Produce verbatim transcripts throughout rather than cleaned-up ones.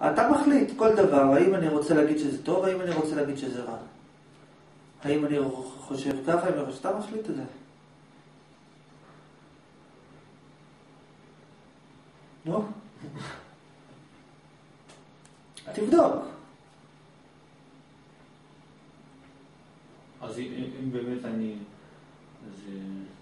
אתה מחליט כל דבר, האם אני רוצה להגיד שזה טוב, האם אני רוצה להגיד שזה רע. האם אני חושב ככה, האם אני חושב, אתה מחליט את זה. נו? תבדוק. אז אם באמת אני... אז...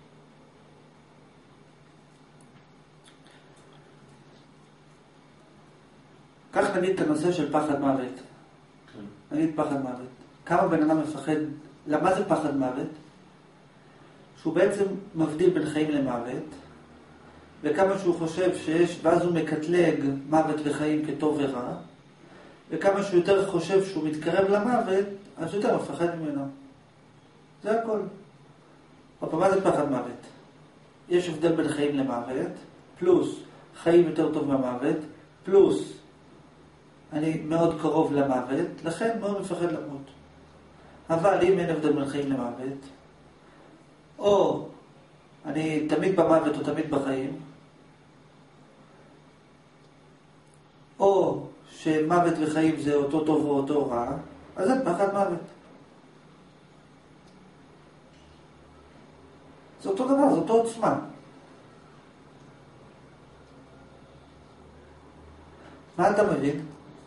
כך נגיד את הנושא של פחד מוות. כן. נגיד פחד מוות. כמה בן אדם מפחד, למה זה פחד מוות? שהוא בעצם מבדיל בין חיים למוות, וכמה שהוא חושב שיש, ואז הוא מקטלג מוות וחיים כטוב ורע, וכמה שהוא יותר חושב שהוא מתקרב למוות, אז יותר מפחד ממנו. זה הכל. אבל מה זה פחד מוות? יש הבדל בין חיים למוות, פלוס חיים יותר טוב מהמוות, פלוס אני מאוד קרוב למוות, לכן מאוד מפחד למות. אבל אם אין הבדל בין חיים למוות, או אני תמיד במוות או תמיד בחיים, או שמוות וחיים זה אותו טוב או אותו רע, אז זה פחד מוות. זה אותו דבר, זה אותו עוצמה. מה אתה מבין?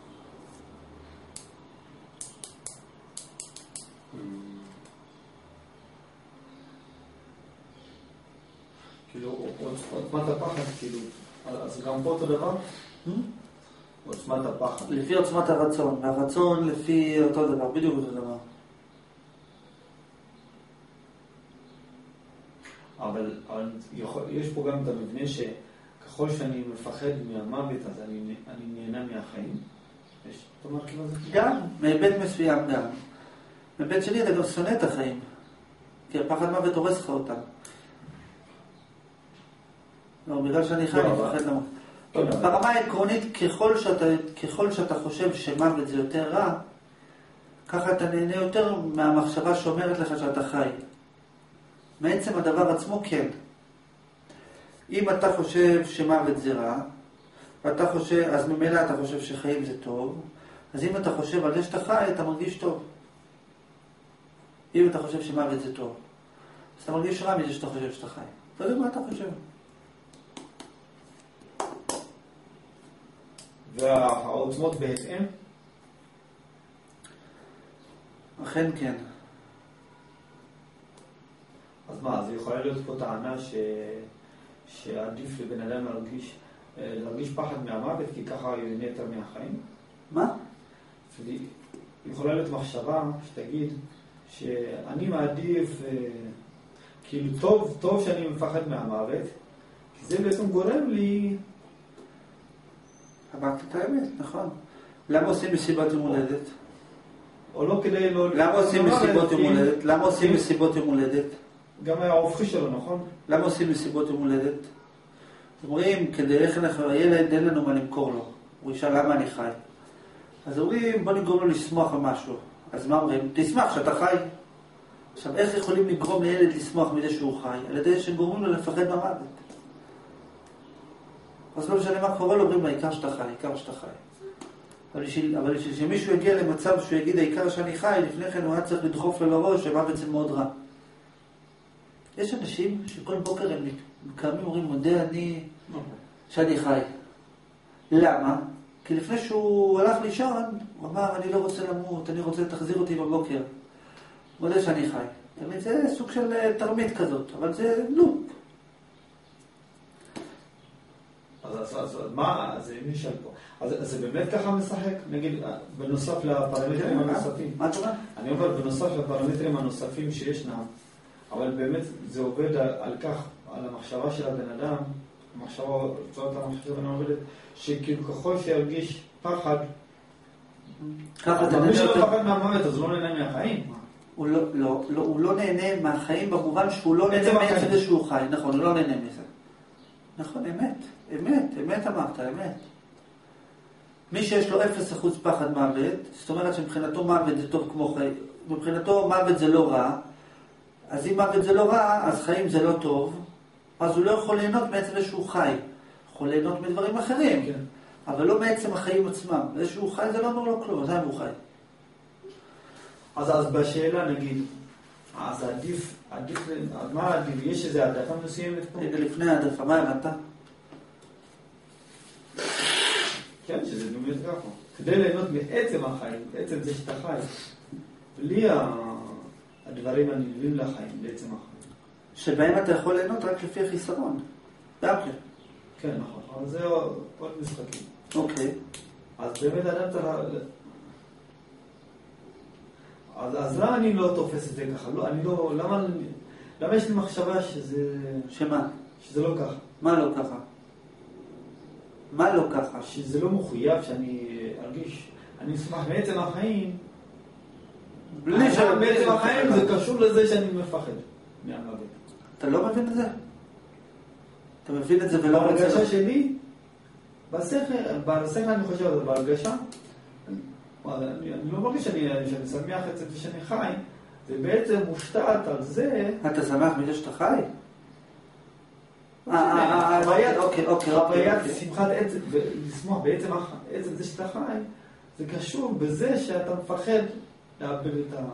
כאילו, עוצמת הפחד, כאילו, אז גם פה אותו דבר? עוצמת הפחד. לפי עוצמת הרצון, והרצון לפי אותו דבר, בדיוק אותו דבר. אבל, אבל יכול, יש פה גם את המבנה שככל שאני מפחד מהמוות, אז אני, אני נהנה מהחיים. יש, אתה מרכיב על זה? גם, מהיבט מסוים גם. מהיבט שני, אתה גם שונא את החיים. כי הפחד מוות הורס לך אותם. לא, בגלל שאני חי, אני מפחד למות. ברמה העקרונית, ככל שאתה, ככל שאתה חושב שמוות זה יותר רע, ככה אתה נהנה יותר מהמחשבה שאומרת לך שאתה חי. מעצם הדבר עצמו כן. אם אתה חושב שמוות זה רע, ואתה חושב, אז ממילא אתה חושב שחיים זה טוב, אז אם אתה חושב על זה שאתה חי, אתה מרגיש טוב. אם אתה חושב שמוות זה טוב, אז אתה מרגיש רע מזה שאתה חושב שאתה חי. אתה יודע מה אתה חושב. והעוצמות בהתאם? אכן כן. אז מה, אז יכולה להיות פה טענה ש... שעדיף לבן אדם להרגיש, להרגיש פחד מהמוות, כי ככה הוא ייהנה יותר מהחיים? מה? יכולה להיות מחשבה שתגיד שאני מעדיף, כאילו טוב, טוב שאני מפחד מהמוות, כי זה בעצם גורם לי... אמרת את האמת, נכון. למה עושים מסיבת יום הולדת? או לא כדי לא... למה עושים מסיבות יום הולדת? למה עושים מסיבות יום הולדת? גם היה ההופכי שלו, נכון? למה עושים מסיבות יום הולדת? אומרים, כדי איך אנחנו, הילד אין לנו מה למכור לו. הוא ישאל למה אני חי. אז אומרים, בוא נגרום לו לשמוח על משהו. אז מה אומרים? תשמח שאתה חי. עכשיו, איך יכולים לגרום לילד לשמוח מזה שהוא חי? על ידי שגורמים לו לפחד מהמוות. אז לא משנה מה קורה לו, אומרים, העיקר שאתה חי, העיקר שאתה חי. אבל בשביל שמישהו יגיע למצב שהוא יגיד, העיקר שאני חי, לפני כן הוא היה צריך לדחוף לו לראש, שמוות זה מאוד רע. יש אנשים שכל בוקר הם קמים ואומרים, מודה אני שאני חי. למה? כי לפני שהוא הלך לישון, הוא אמר, אני לא רוצה למות, אני רוצה תחזיר אותי בבוקר. מודה שאני חי. תמיד זה סוג של תרמית כזאת, אבל זה לופ. אז, אז, אז מה, אז מי נשאל פה? אז, אז זה באמת ככה משחק? נגיד, בנוסף לפרמטרים הנוספים. מה אתה אומר? אני אומר, בנוסף לפרמטרים הנוספים שישנם, אבל באמת זה עובד על, על כך, על המחשבה של הבן אדם, המחשבה, צורת המחשבה של הבן אדם עובדת, שכאילו ככל שירגיש פחד, מי שלא פחד מהמוות, אז הוא לא נהנה מהחיים. הוא לא, לא, לא, הוא לא נהנה מהחיים במובן שהוא לא נהנה מעצם זה שהוא חי. נכון, הוא לא נהנה מזה. נכון, אמת. אמת, אמת אמרת, אמת. מי שיש לו אפס אחוז פחד מוות, זאת אומרת שמבחינתו מוות זה טוב כמו חיים, מבחינתו מוות זה לא רע, אז אם מוות זה לא רע, אז חיים זה לא טוב, אז הוא לא יכול ליהנות מעצם זה שהוא חי. יכול ליהנות מדברים אחרים. כן. אבל לא מעצם החיים עצמם. זה שהוא חי זה לא אומר לו כלום, זה הוא חי. אז, אז בשאלה נגיד, אז עדיף, עדיף, אז מה עדיף? יש איזה העדפה מסוימת פה? רגע לפני העדפה, מה הבנת? כן, שזה באמת ככה. כדי ליהנות מעצם החיים, בעצם זה שאתה חי, בלי הדברים הנלווים לחיים, בעצם החיים. שבהם אתה יכול ליהנות רק לפי החיסרון. גם כן. כן, נכון. אבל זה עוד משחקים. אוקיי. אז באמת אדם צריך... אז, אז למה אני לא תופס את זה ככה? לא, אני לא... למה, למה יש לי מחשבה שזה... שמה? שזה לא ככה. מה לא ככה? מה לא ככה? שזה לא מחויב שאני ארגיש... אני אשמח בעצם החיים... בלי ש... בעצם החיים זה קשור לזה שאני מפחד מהמוות. אתה לא מבין את זה? אתה מבין את זה ולא רוצה... בהרגשה שלי, בשכל, בשכל אני חושב, אבל בהרגשה, אני, אני לא מרגיש שאני, שאני שמח את זה ושאני חי, זה בעצם מושתת על זה... אתה שמח מזה שאתה חי? חוויית, אוקיי, אוקיי, חוויית שמחת עצם, ולשמוח בעצם זה שאתה חי, זה קשור בזה שאתה מפחד לאבד את ה...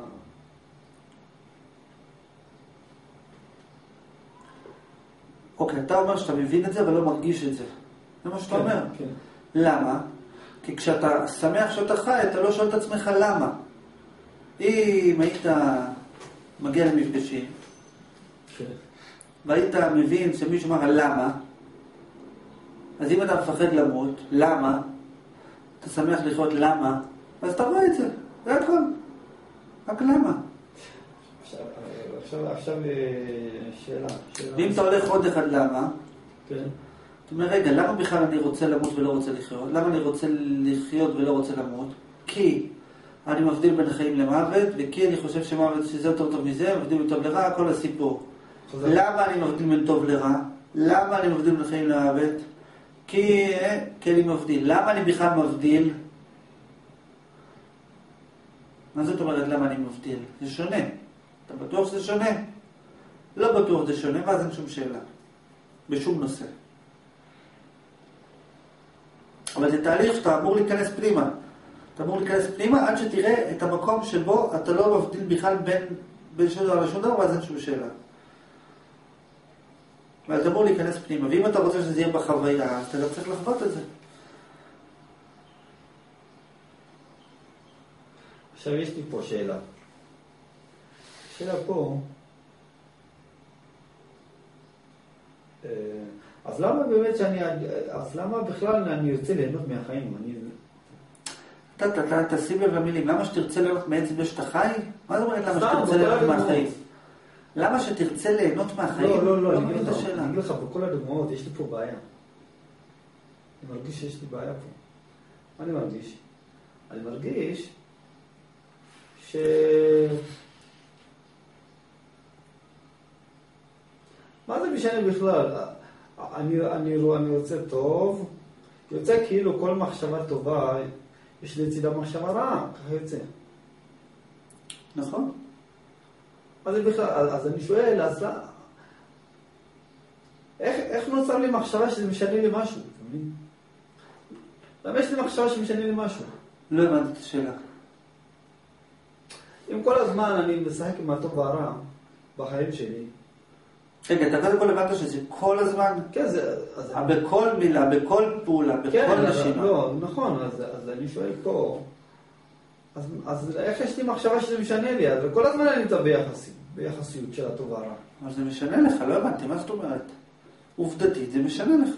אוקיי, אתה אומר שאתה מבין את זה אבל לא מרגיש את זה. זה מה שאתה אומר. כן. למה? כי כשאתה שמח שאתה חי, אתה לא שואל את עצמך למה. אם היית מגיע למפגשים, כן. והיית מבין שמישהו אמר למה, אז אם אתה מפחד למות, למה? אתה שמח לחיות למה? אז אתה רואה את זה. זה הכל. רק למה? עכשיו, עכשיו שאלה. ואם אתה הולך עוד אחד למה? כן. אתה אומר, רגע, למה בכלל אני רוצה למות ולא רוצה לחיות? למה אני רוצה לחיות ולא רוצה למות? כי אני מבדיל בין חיים למוות, וכי אני חושב שמוות שזה יותר טוב מזה, מבדיל בין טוב לרע, כל הסיפור. למה אני מבדיל בין טוב לרע? למה אני מבדיל בין חיים למוות? כי, כי אני מבדיל. למה אני בכלל מבדיל? מה זאת אומרת למה אני מבדיל? זה שונה. אתה בטוח שזה שונה? לא בטוח זה שונה, ואז אין שום שאלה. בשום נושא. אבל זה תהליך שאתה אמור להיכנס פנימה. אתה אמור להיכנס פנימה עד שתראה את המקום שבו אתה לא מבדיל בכלל בין, בין שום דבר לשום דבר, ואז אין שום שאלה. אבל אתה אמור להיכנס פנימה. ואם אתה רוצה שזה יהיה בחוויה, אז אתה לא צריך לחוות את זה. עכשיו יש לי פה שאלה. שאלה פה, אז למה באמת שאני, אז למה בכלל אני ארצה ליהנות מהחיים? אני... אתה, אתה, אתה, תשים לב למילים, למה שתרצה ליהנות מעצם זה שאתה חי? מה זאת אומרת למה שתרצה ליהנות מהחיים? למה שתרצה ליהנות מהחיים? לא, לא, לא, לא אני אגיד לך, בכל הדוגמאות יש לי פה בעיה. אני מרגיש שיש לי בעיה פה. מה אני מרגיש? אני מרגיש ש... מה זה משנה בכלל? אני, אני, אני רוצה טוב, יוצא כאילו כל מחשבה טובה, יש לצידה מחשבה רעה, ככה יוצא. נכון. מה זה בכלל? אז, אז אני שואל, אז איך, איך נוצר לי מחשבה שזה משנה לי משהו? למה יש לי מחשבה שמשנה לי משהו? לא הבנתי את השאלה. אם כל הזמן אני משחק עם הטוב והרע בחיים שלי, רגע, אתה קודם כל הבנת שזה כל הזמן? כן, זה... בכל מילה, בכל פעולה, בכל נשימה. לא, נכון, אז אני שואל פה, אז איך יש לי מחשבה שזה משנה לי? אז כל הזמן אני נמצא ביחסים, ביחסיות של הטוב והרע. אבל זה משנה לך, לא הבנתי, מה זאת אומרת? עובדתית, זה משנה לך.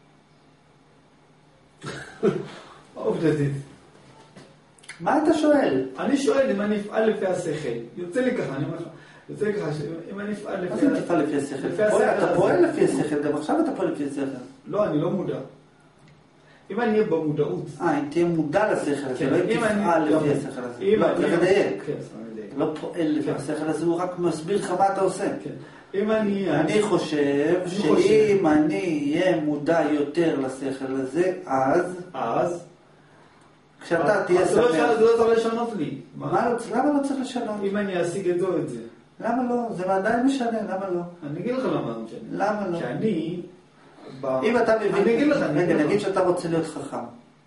עובדתית. מה אתה שואל? אני שואל אם אני אפעל לפי השכל. יוצא לי ככה, אני אומר לך. יוצא לי ככה, אם אני אפעל לפי... מה זה תפעל לפי השכל? אתה פועל לפי השכל, גם עכשיו אתה פועל לפי השכל. לא, אני לא מודע. אם אני אהיה במודעות... אה, אם תהיה מודע לשכל הזה, לא אם תפעל לפי השכל הזה. לא, אתה מדייק. אתה לא פועל לפי השכל הזה, הוא רק מסביר לך מה אתה עושה. אם אני... אני חושב שאם אני אהיה מודע יותר לשכל הזה, אז... אז... כשאתה תהיה שמח... זה לא צריך לשנות לי. למה לא צריך לשנות? אם אני אשיג את זה או את זה. למה לא? זה עדיין משנה, למה לא? אני אגיד לך למה זה משנה. למה לא? שאני, אם אתה מבין, אני אגיד לך, אני רגע, אגיד נגיד לך. שאתה רוצה להיות חכם.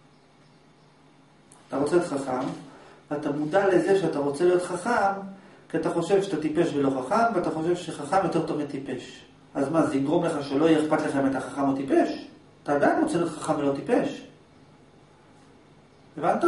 אתה רוצה להיות חכם, ואתה מודע לזה שאתה רוצה להיות חכם, כי אתה חושב שאתה טיפש ולא חכם, ואתה חושב שחכם יותר טוב מטיפש. אז מה, זה יגרום לך שלא יהיה אכפת לך אם אתה חכם או טיפש? אתה עדיין רוצה להיות חכם ולא טיפש. הבנת?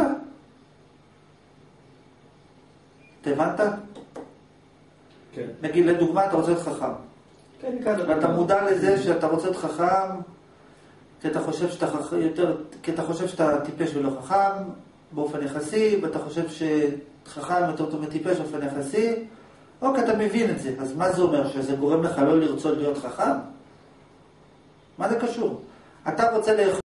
אתה הבנת? כן. נגיד, לדוגמה, אתה רוצה להיות חכם. כן, ניקח את ואתה מודע לזה שאתה רוצה להיות חכם, כי אתה חושב שאתה, חכ... יותר... כי אתה חושב שאתה טיפש ולא חכם, באופן יחסי, ואתה חושב שחכם יותר טוב מטיפש באופן יחסי, או כי אתה מבין את זה. אז מה זה אומר? שזה גורם לך לא לרצות להיות חכם? מה זה קשור? אתה רוצה לאכול